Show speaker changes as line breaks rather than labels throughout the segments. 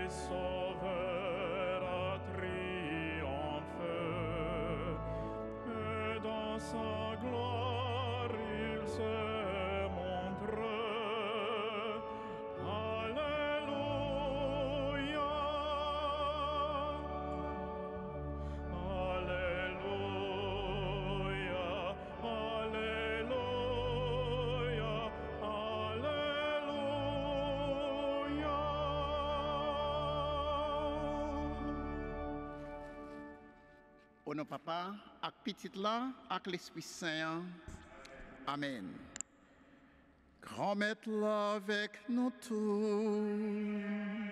Sauveur a triomphé, et dans sa gloire il se montre. Alléluia, Alléluia, Alléluia, Alléluia.
Au nom papa, avec petit là, avec l'Esprit Saint. Amen. Grand maître là avec nous tous.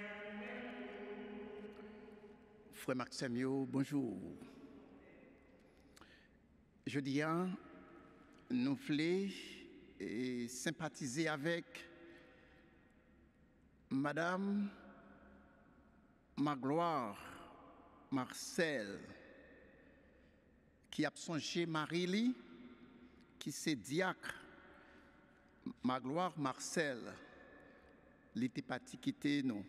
Frère Maximio, bonjour. Je dis, nous voulons sympathiser avec Madame Magloire Marcel, qui a songé Marie-Li, qui c'est diacre. Magloire Marcel, l'été parti quitter nous.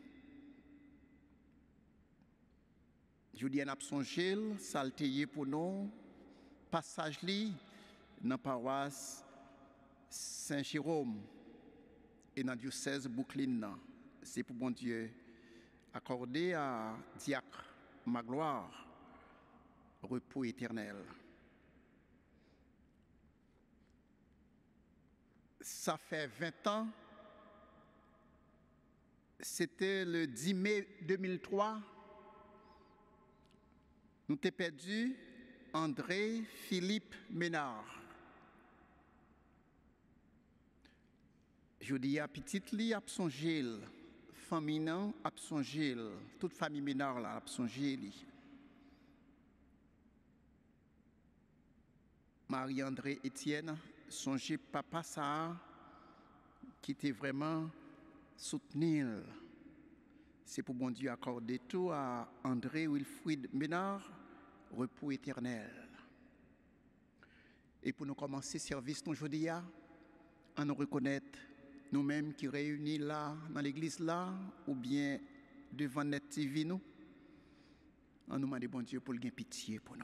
Julien a songé, salteye pour nous, passage li dans la paroisse Saint-Jérôme et dans le diocèse Boucline. C'est pour bon Dieu accorder à diacre Magloire repos éternel. Ça fait 20 ans, c'était le 10 mai 2003, nous avons perdu André Philippe Ménard. Je dis à petite li a songé, famille nan a songé, toute famille Ménard là a songé li. Marie-André Étienne, songez papa ça qui était vraiment soutenu. C'est pour bon Dieu accorder tout à André Wilfried Ménard, repos éternel. Et pour nous commencer le service aujourd'hui, on nous reconnaître nous-mêmes qui réunis là, dans l'église là, ou bien devant notre TV nous, on nous demande bon Dieu pour le gain pitié pour nous.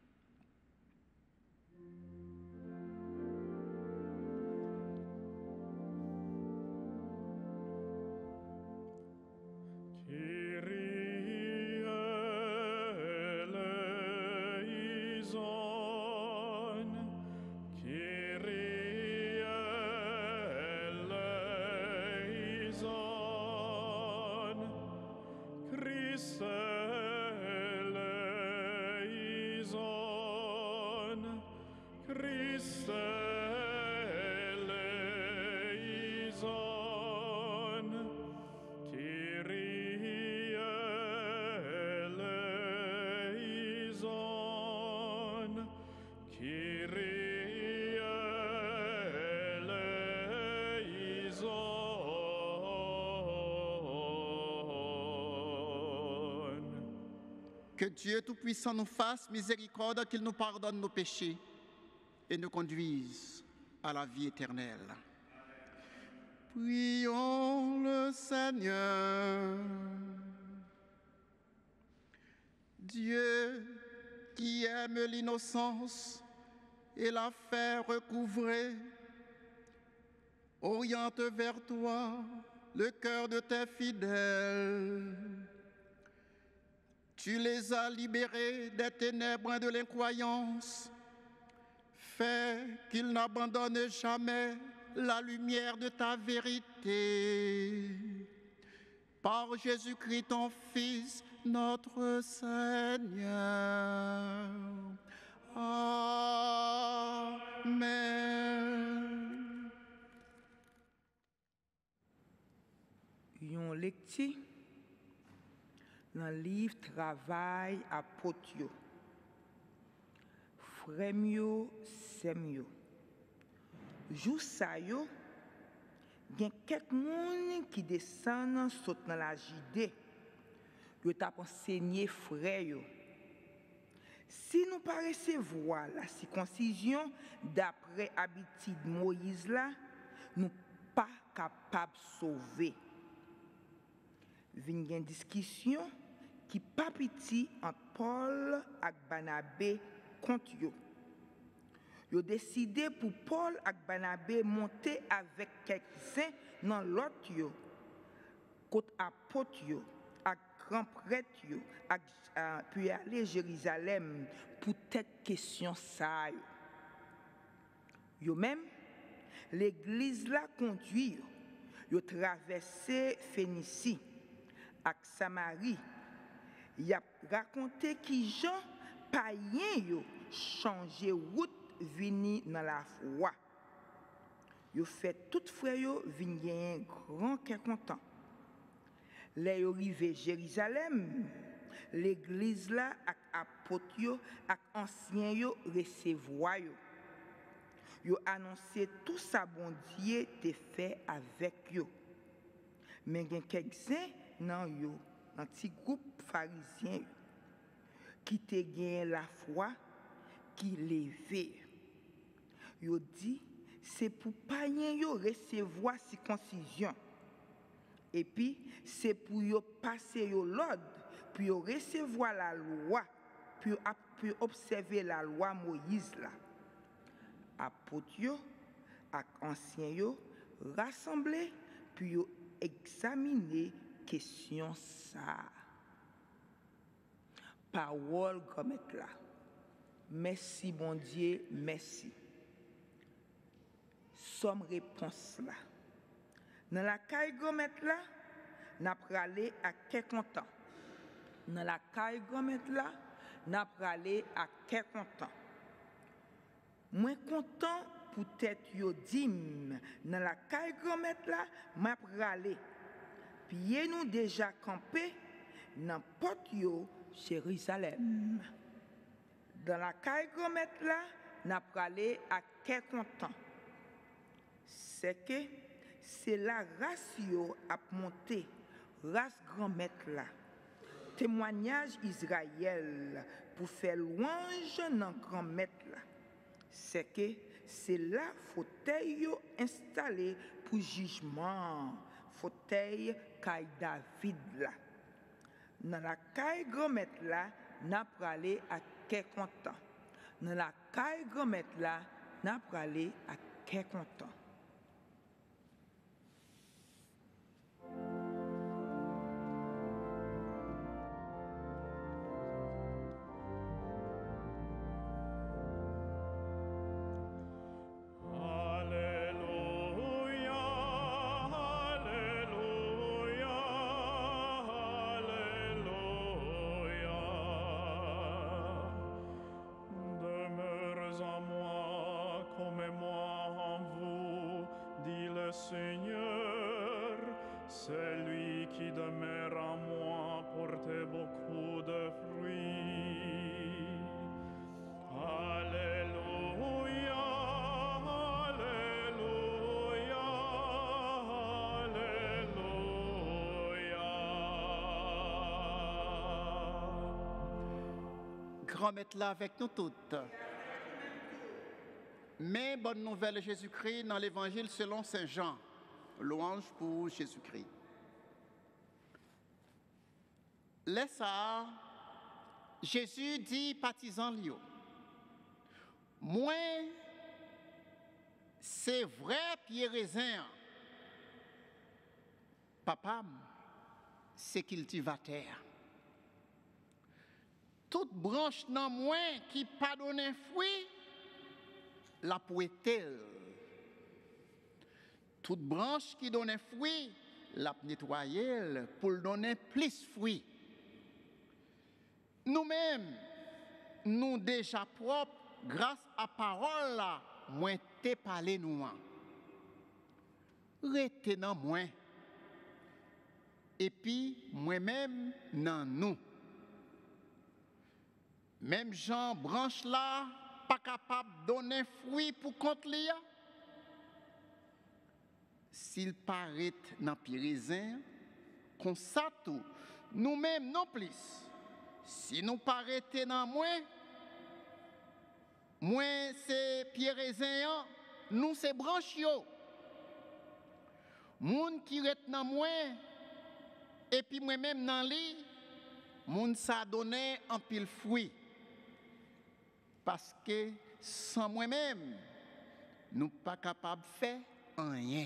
Que Dieu Tout-Puissant nous fasse miséricorde, qu'il nous pardonne nos péchés et nous conduise à la vie éternelle. Prions le Seigneur. Dieu qui aime l'innocence et la fait recouvrer, oriente vers toi le cœur de tes fidèles. Tu les as libérés des ténèbres de l'incroyance. Fais qu'ils n'abandonnent jamais la lumière de ta vérité. Par Jésus-Christ, ton Fils, notre Seigneur. Amen.
Yon lecture dans le livre Travail à Potio. Frère c'est mieux. Jou sa yo, gen quelques moun qui descendent saute dans la JD. Yo t'a enseigné frère yo. Si nous pas recevoir la circoncision d'après habitude Moïse là, nous pas capable sauver. vin gen discussion qui pas petit entre Paul et Barnabé contre yo. Yo décidé pour Paul et Barnabé monter avec quelques-uns dans l'autre yo, côté apôtre yo, ak grand prêtre yo, puis aller à Jérusalem pour cette question ça yo. Yo même l'église la conduit yo traversé Phénicie ak Samarie. Y a raconté qui Jean païen yo changé route vini dans la foi. Yo fait tout frère yo vinn gen un grand cœur content. Les yo rivé Jérusalem, l'église là ak apôtre yo ak ancien yo recevoir yo. Yo annoncé tout ça bon Dieu te fait avec yo. Mais gen quelques-uns nan yo, un petit groupe pharisien qui te gen la foi qui levé. Yo dit c'est pour païen yo recevoir circoncision. Et puis c'est pour yo passer yo l'ordre, puis yo recevoir la loi, puis observer la loi Moïse là. Apôtre yo ak ancien yo rassemblés puis yo examiner question ça. Parole comme là. Merci bon Dieu, merci. Somme réponse là. Dans la caille gomet là, n'a pralé à quel content. Dans la caille gomet là, n'a pralé à quel content. Moins content peut-être yo dim dans la caille gomet là, m'a pralé. Puis nous déjà campé dans porte yo Jérusalem. Dans la caille gomet là, n'a pralé à quel content. C'est que c'est la race yo a monté, race grand-maître là. Témoignage Israël pour faire louange dans grand-maître là. C'est que c'est là fauteuil yo installé pour jugement, fauteuil caille David là. Dans la caille grand-maître là, n'a pralé à quel content. Dans la caille grand-maître là, n'a pralé à quel content.
Seigneur, celui qui demeure en moi porte beaucoup de fruits. Alléluia, Alléluia, Alléluia.
Grand maître là avec nous toutes. Mais bonne nouvelle de Jésus-Christ dans l'évangile selon Saint Jean. Louange pour Jésus-Christ. Laisse ça, Jésus dit partisan Lio. Moi, c'est vrai pied raisin. Papa, c'est cultivateur. Toute branche dans moi qui pas donné fruit, la pouetelle. Toute branche qui donne fruit, la nettoyer pour donner plus de fruits. Nous-mêmes, nous déjà propres, grâce à la parole là, moi te parlé nous. Restez dans moi. Et puis, moi-même, dans nous. Même Jean branche là, pas capable de donner fruit pour compte l'IA. S'il paraît dans Pyrézin, comme ça tout, nous-mêmes non plus. Si nous paraîtons dans moi c'est Pyrézin, nous c'est branchio. Moun qui est dans moi, Et puis moi-même dans li, moun sa donné un pile fruit. Parce que sans moi-même, nous pas capable de faire rien.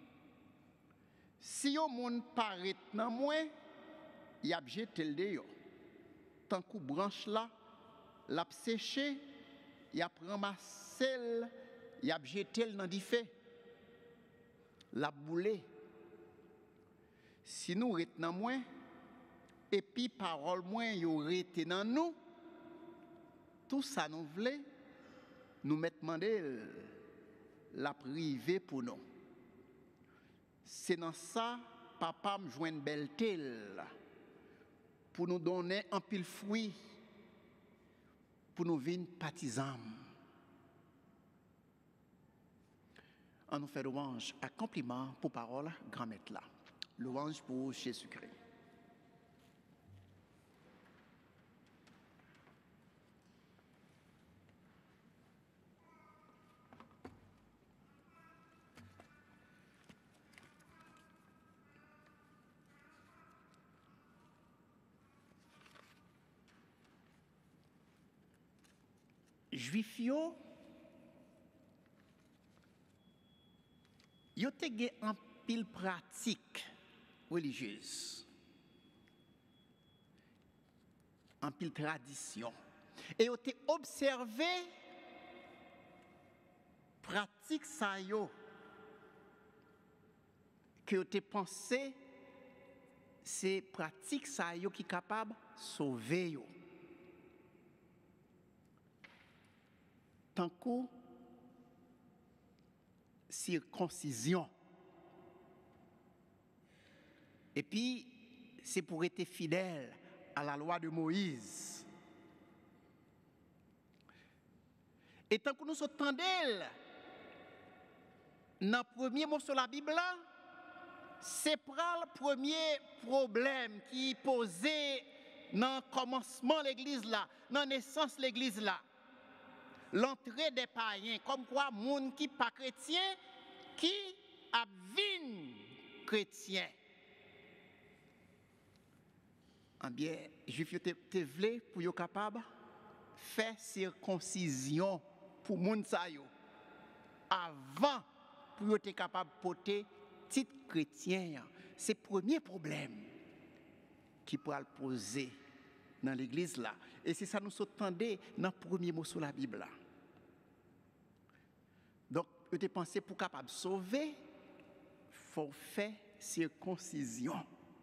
Si yon moun paraît dans moi, y a jeté le dehors. Tant que branche là, l'a séché, y a ramassé, y a jeté dans du feu. La boulé. Si nous restons dans moi, et puis parole moins yo rete dans nous, tout ça nous voulons, nous mettre demander la privé pour nous. C'est dans ça, papa me joint une belle telle pour nous donner un pile fruit, pour nous vivre partisans. On nous fait louange, accomplissement pour parole, grand-maître là. Louange pour Jésus-Christ. Juif yo te gen en pile pratique religieuse, en pile tradition, et yo te observé pratique ça yo que yo te pensé c'est pratique ça yo qui capable sauver yo. Tant que circoncision. Et puis, c'est pour être fidèle à la loi de Moïse. Et tant que nous entendons dans le premier mot sur la Bible, c'est pour le premier problème qui est posé dans le commencement de l'église là, dans la naissance de l'église là. L'entrée des païens, comme quoi, moun qui pas chrétien, qui a vin chrétien. Eh bien, juif te vle pour yo capable faire circoncision pour moun sa yo. Avant pour yo te capable porter titre chrétien. C'est le premier problème qui pourra le poser dans l'église là. Et c'est ça nous s'entendait dans le premier mot sur la Bible là. Donc, je te pensé pour capable sauver, il faut faire circoncision.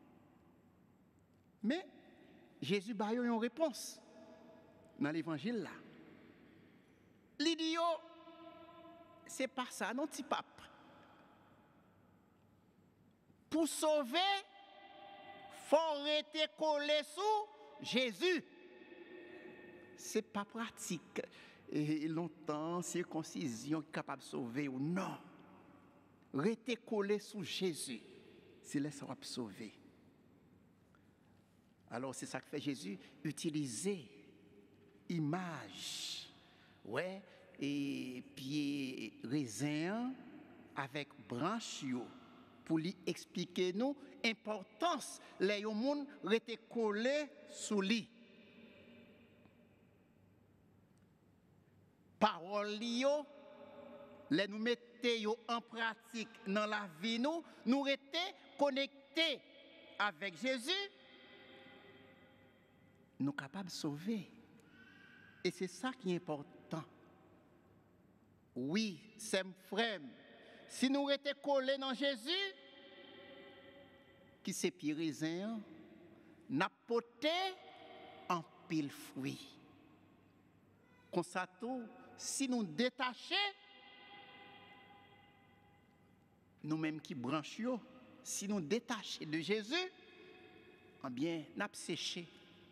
Mais Jésus a eu une réponse dans l'évangile là. L'idiot, c'est pas ça, non, petit pape. Pour sauver, il faut rester collé sous Jésus. C'est pas pratique. Et longtemps, circoncision capable de sauver ou non. Rester collé sous Jésus, c'est là ça va sauver. Alors c'est ça que fait Jésus, utiliser image, ouais, et pied raisin avec branche pour lui expliquer nous l'importance les gens rester collé sous lui. Parole yo, les nous mettons en pratique dans la vie nous rester connectés avec Jésus, nous sommes capables de sauver. Et c'est ça qui est important. Oui, c'est frère. Si nous restons collés dans Jésus, qui c'est pire raisin, n'a porté en pile fruit. Comme ça tout, si nous détachons, nous-mêmes qui branchons, si nous détachons de Jésus, eh bien, nous avons séché.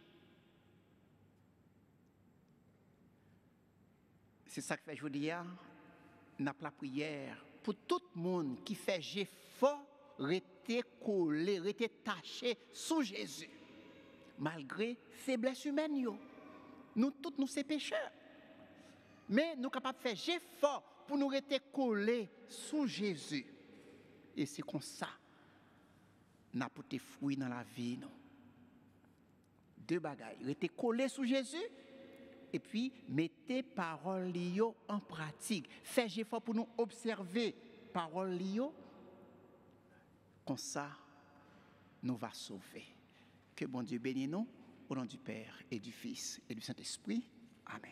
C'est ça que fait aujourd'hui, nous avons la prière pour tout le monde qui fait effort, rester collé, rester taché sous Jésus, malgré faiblesse humaine. Nous tous, nous sommes pécheurs. Mais nous sommes capables de faire effort pour nous rester collés sous Jésus. Et c'est comme ça n'a pas de fruits dans la vie. Non. Deux bagailles. Restez collé sous Jésus et puis mettez parole lio en pratique. Faites effort pour nous observer parole lio. Comme ça, nous va sauver. Que bon Dieu bénisse nous au nom du Père et du Fils et du Saint-Esprit. Amen.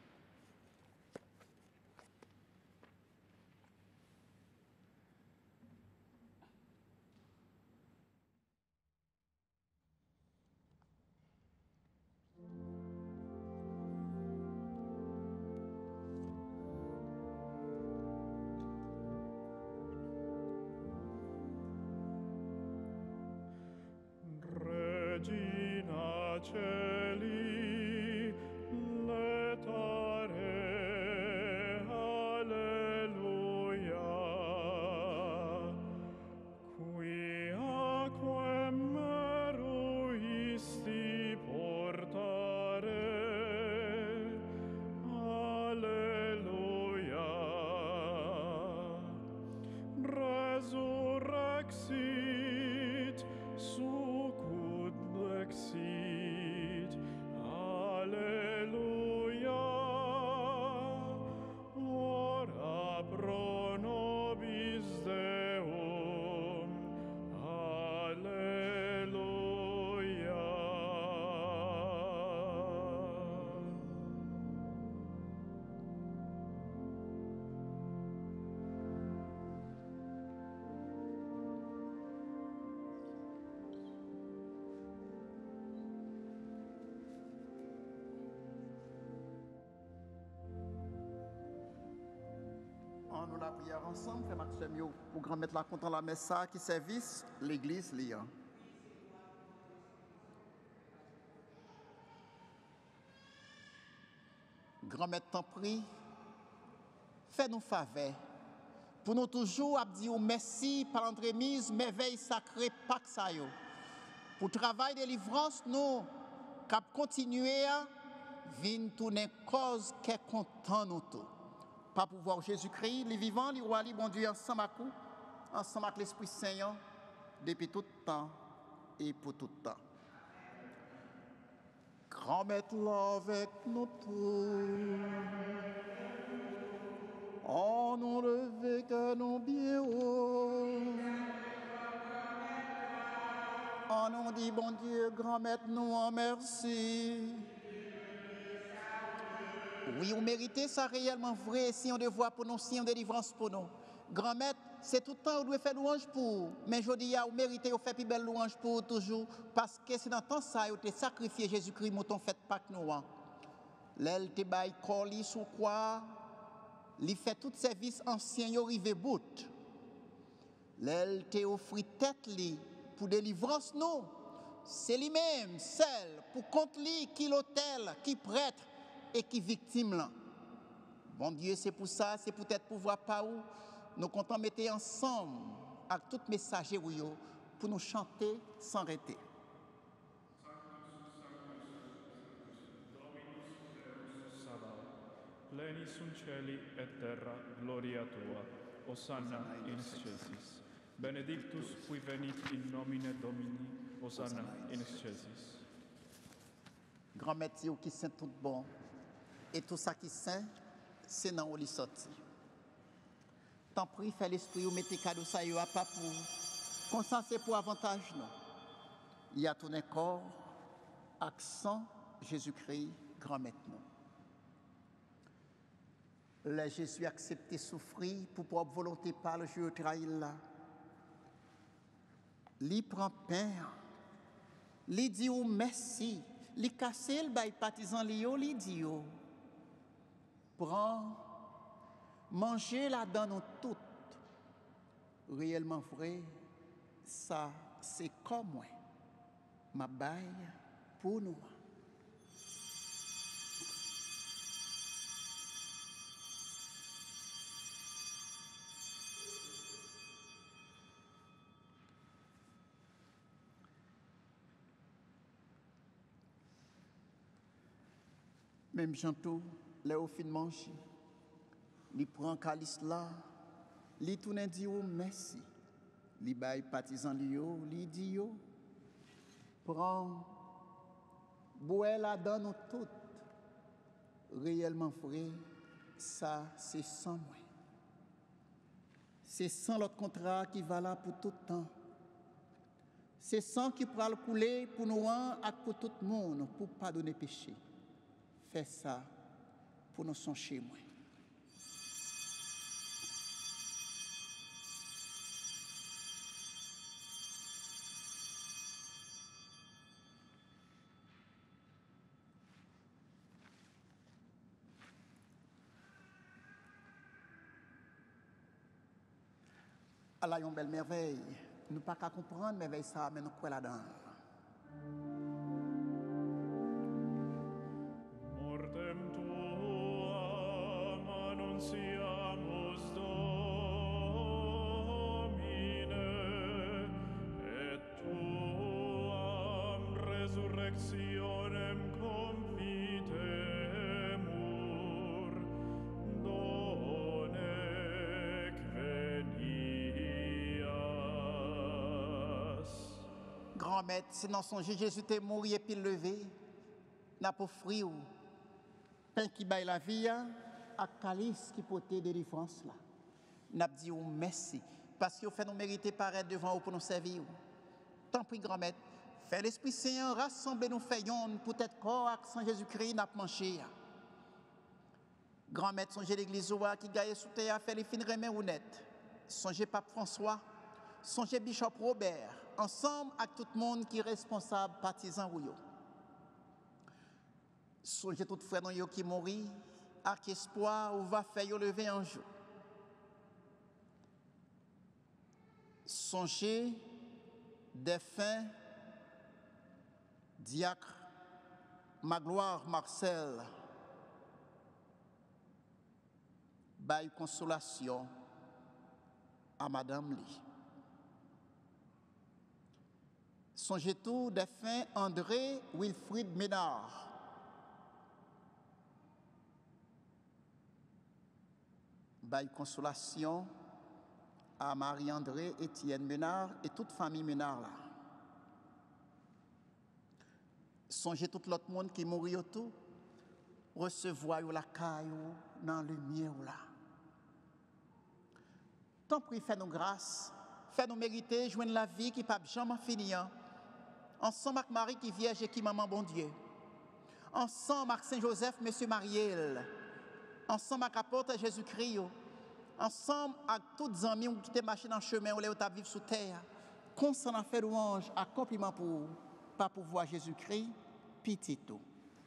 Regina Celi, letare, alleluia. Quiaquem meruisti portare, alleluia. Resurrexit, succut lexit, alleluia. Ora pro nobis Deum, alleluia.
On nous la prière ensemble, frère Maxime, pour grand mettre la content la messe ça qui service l'église liant. Grand maître t'en prie, fais-nous faveur. Pour nous toujours dire merci par l'entremise, merveille sacrée Pâques ça yo. Pour travail de délivrance, nous cap continuer à venir tourner cause qui est content nous tous. Pas pouvoir Jésus-Christ, les vivants, les rois, les bon Dieu, ensemble avec nous, ensemble avec l'Esprit Saint, depuis tout temps et pour tout temps. Grand maître là avec nous tous. On nous levé que nous bien haut. On nous dit, bon Dieu, grand maître, nous en merci. Oui, vous méritez ça réellement vrai, si on devoir pour nous, si on délivrance pour nous. Grand maître, c'est tout le temps où vous devez faire louange pour. Mais je dis, vous méritez de faire plus belle louange pour toujours. Parce que c'est dans le temps ça, vous avez sacrifié Jésus-Christ, mouton fait Pâques nous. L'aile te baille corps sous quoi, il fait tout service ancien, il arrive bout. L'aile te offre tête li pour délivrance nous. C'est lui-même, celle, pour compte li, qui l'autel, qui prêtre et qui victime là. Bon Dieu, c'est pour ça, c'est peut-être pour voir pas où nous comptons mettre ensemble avec tout messager pour nous chanter sans arrêter.
Pleni sunt cieli et terra gloria tua. Hosanna in excelsis. Benedictus qui venit in nomine Domini. Hosanna in excelsis.
Grand maître qui saint tout bon et tout ça qui saint, c'est dans où il sorti. Tant pis, fait l'esprit ou mettez cadeau ça y a pas pour. Comme ça c'est pour avantage non. Il y a tout un corps, accent Jésus-Christ, grand maître nous. Le Jésus a accepté souffrir pour propre volonté par le jeu trahir là. Il prend pain, il dit oh merci, il casse le bail partisan il dit oh prends, mangez là-dedans nous toutes. Réellement vrai, ça c'est comme moi, ma baille pour nous. Même Janto, les au fin manger, il prend calice là, il tourne dit oh merci, li bay partisan li yo, li di yo, prend, boue la dans nous toutes, réellement vrai, ça c'est sans moi. C'est sans l'autre contrat qui va là pour tout le temps. C'est sans qui pourra le couler pour nous et pour tout le monde, pour pardonner péché. Fais ça pour nous songer moi. Allah yon belle merveille. Nous pas qu'à comprendre merveille ça, mais nous quoi là-dedans.
Mortem tuam annunciamus Domine, et tuam resurrectionem confitemur, donec venias.
Grand maître, c'est dans son Jésus t'est mort et puis levé, n'a pas offert pain qui baille la vie, à calice qui portait délivrance là. N'a dit merci, parce qu'il fait nous mériter paraître devant vous pour nous servir. Tant pis, grand maître, fais l'Esprit Saint, rassemble nous faisons pour être corps avec Saint Jésus-Christ, n'a manché. Grand maître, songez l'église qui gagne sous terre, fait les fines remèdes honnêtes. Songez Pape François, songez Bishop Robert, ensemble avec tout le monde qui est responsable, partisan ou yo. Songez tout frère qui mourit, avec espoir ou va faire lever un jour. Songez défunt diacre Magloire Marcel, bail consolation à Madame Lee. Songez tout défunt André Wilfried Ménard. Bail consolation à Marie-André Étienne Ménard et toute famille Ménard là. Songez tout l'autre monde qui mourit autour, recevoir la caille dans le lumière là. Tant pis, fais-nous grâce, fais-nous mériter, joindre la vie qui ne peut jamais finir. Ensemble avec Marie qui vierge et qui maman bon Dieu. Ensemble avec Saint-Joseph, Monsieur Mariel. Ensemble avec l'apôtre Jésus-Christ. Ensemble avec tous les amis qui te marché dans le chemin où les autres vivent sous terre. Constant fait louange, accomplissement pour pas pouvoir Jésus-Christ, petit tout.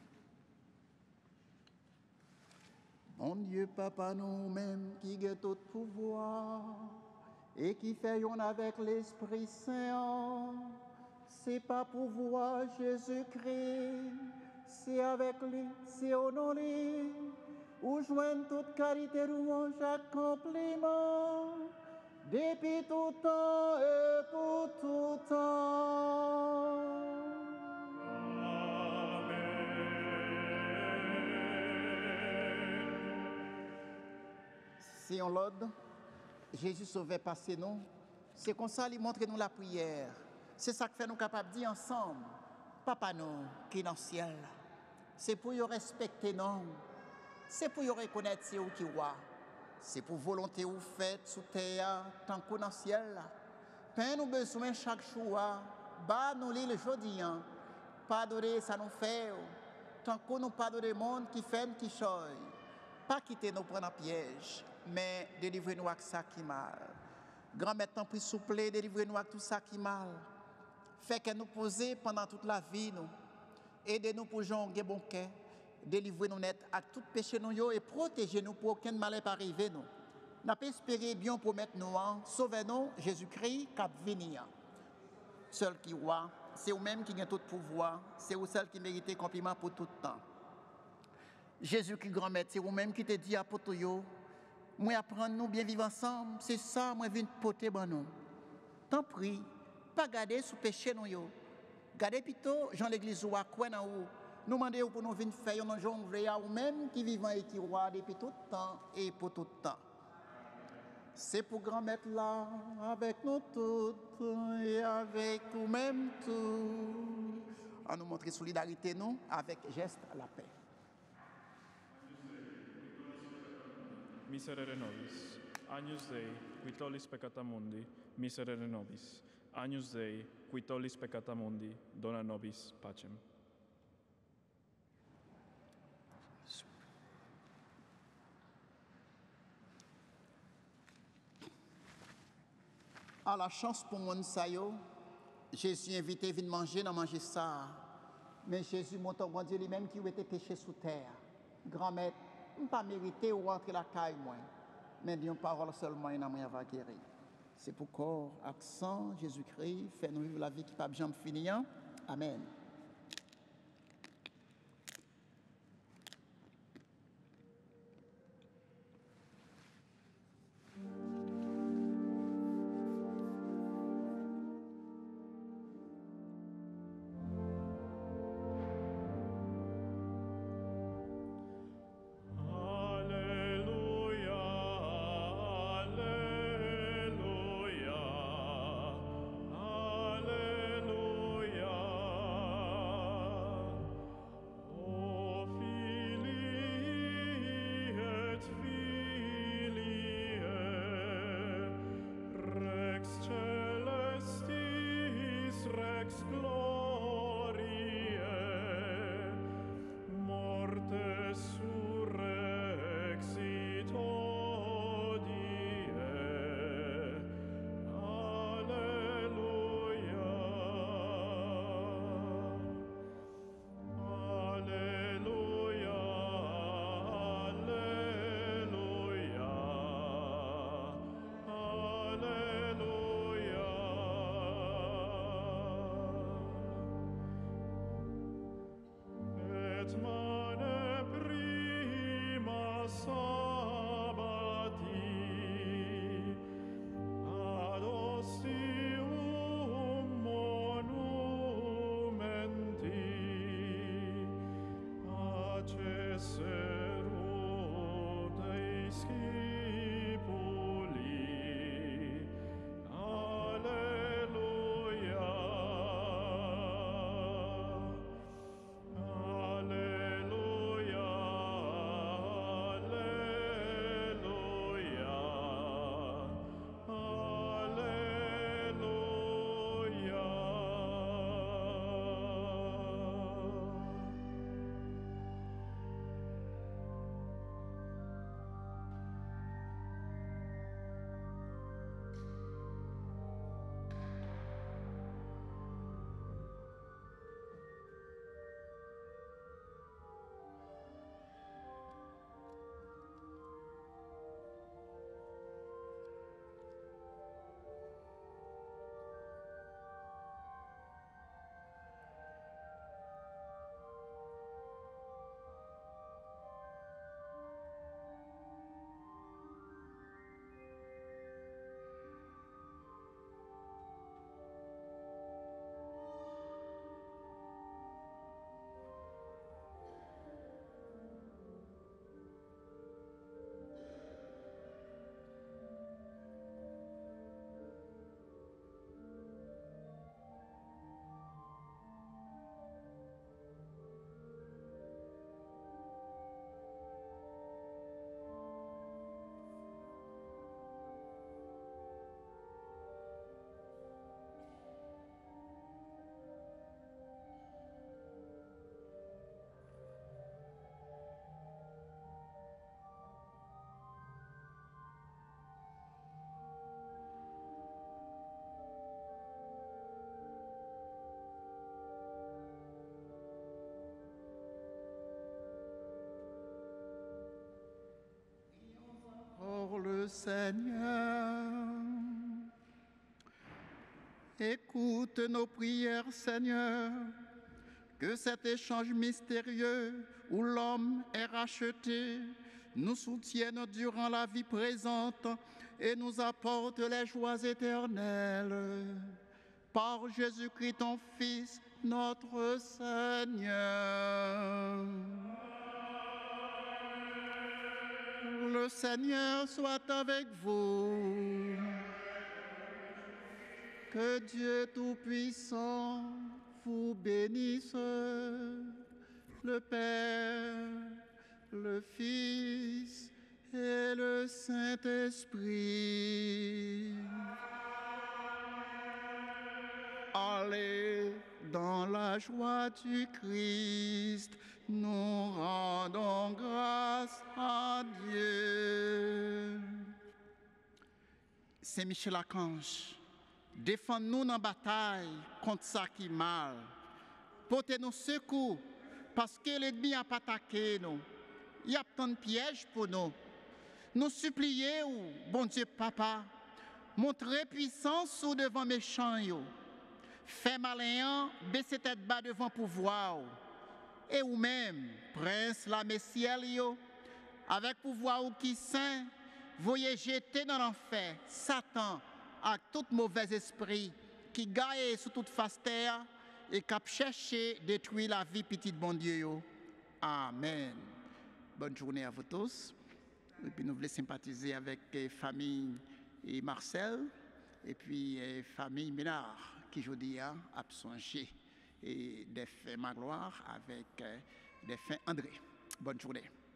Mon Dieu, Papa, nous-mêmes qui avons tout pouvoir et qui faisons avec l'Esprit Saint, c'est pas pour voir Jésus-Christ, c'est avec lui, c'est au nom de lui, où joignent toute qualité, louange, accomplissement, depuis tout temps et pour tout temps. Si on l'ode, Jésus sauvait passer nous, c'est comme ça qu'il montre nous la prière. C'est ça que fait nous capables de dire ensemble, Papa nous qui est dans le ciel, c'est pour y respecter nous, c'est pour y reconnaître c'est où qui voit, c'est pour volonté ou faite sous terre, tant qu'on dans le ciel. Peine nous besoin chaque jour, bas nous lit le jeudi, pardonner ça nous fait, tant qu'on nous pardonne le monde qui fait qui choye, pas quitter nous prendre un piège, mais délivrez-nous avec ça qui mal. Grand-mère, tant pis souple, délivrez-nous avec tout ça qui mal. Fait que nous poser pendant toute la vie, nous. Aidez-nous pour jouer bon cœur. Délivrez-nous net à tout péché nous et protégez-nous pour aucun mal pas arriver nous. N'a pas espéré bien promettre nous, sauvez-nous Jésus-Christ cap venir. Seul qui voit, c'est vous-même qui a tout pouvoir, c'est vous seul qui méritez compliment pour tout le temps. Jésus qui grand maître, c'est vous-même qui te dit à potoyo, moi apprendre nous bien vivre ensemble, c'est ça moi viens porter bon nous. Tant pis, pas garder sous péché nous yo. Gardez plutôt Jean l'église ou à quoi dans où nous demander pour nous venir faire nos jours ou même qui vivant et qui roi depuis tout le temps et pour tout le temps. C'est pour grand-maître là, avec nous toutes et avec nous-mêmes tous. À nous montrer solidarité, nous, avec geste à la paix.
Miserere nobis. Agnus Dei, qui tollis peccata mundi, miserere nobis. Agnus Dei, qui tollis peccata mundi, dona nobis pacem.
À la chance pour mon sayo, Jésus invité vient manger, n'a manger ça. Mais Jésus montre bon Dieu lui-même qui était péché sous terre. Grand-mère, pas mérité ou rentrer la caille moi. Mais d'une parole seulement il n'a rien à guérir. C'est pour corps, accent, Jésus-Christ, fait nous vivre la vie qui pas jamais finir. Amen. Pour le Seigneur, écoute nos prières, Seigneur, que cet échange mystérieux où l'homme est racheté nous soutienne durant la vie présente et nous apporte les joies éternelles. Par Jésus-Christ, ton Fils, notre Seigneur. Le Seigneur soit avec vous. Que Dieu Tout-Puissant vous bénisse, le Père, le Fils et le Saint-Esprit. Allez dans la joie du Christ, nous rendons grâce à Dieu. Saint Michel Archange, défends-nous dans la bataille contre ça qui est mal. Portez-nous secours parce que l'ennemi a pas attaqué nous. Il y a tant de pièges pour nous. Nous supplions, bon Dieu Papa, montrez puissance sous devant méchants. Fais malin, baissez tête bas devant pouvoir. Et ou même, prince la messiel, avec pouvoir ou qui saint, voyez jeter dans l'enfer Satan à tout mauvais esprit qui gagne sur toute face terre et qui cherche détruire la vie petite bon Dieu. Amen. Bonne journée à vous tous. Et puis nous voulons sympathiser avec famille et Marcel et puis famille Ménard qui aujourd'hui a songé et des faits Magloire avec des faits André. Bonne journée.